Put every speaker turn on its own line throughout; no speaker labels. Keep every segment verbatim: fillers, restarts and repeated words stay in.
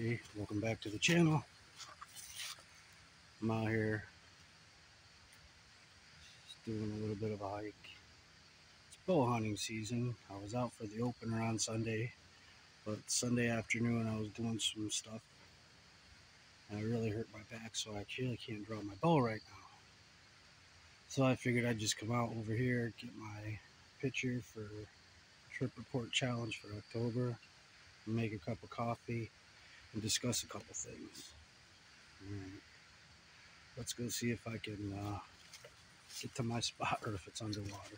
Hey, welcome back to the channel. I'm out here just doing a little bit of a hike. It's bow hunting season. I was out for the opener on Sunday, but Sunday afternoon I was doing some stuff and I really hurt my back, so I actually can't draw my bow right now. So I figured I'd just come out over here, get my picture for Trip Report Challenge for October, make a cup of coffee, and discuss a couple things. Alright, let's go see if I can uh, get to my spot or if it's underwater.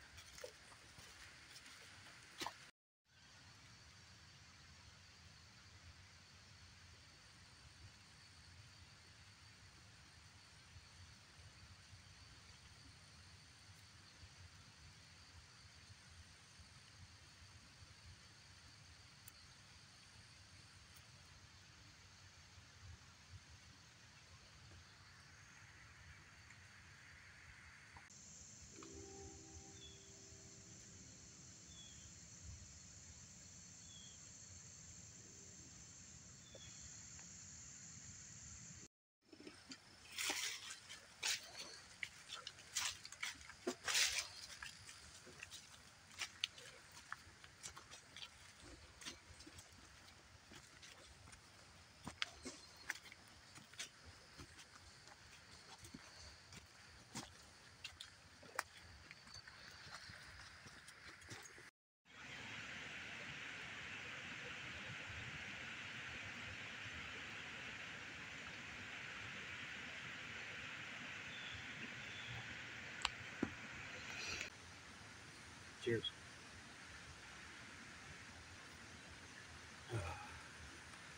Cheers.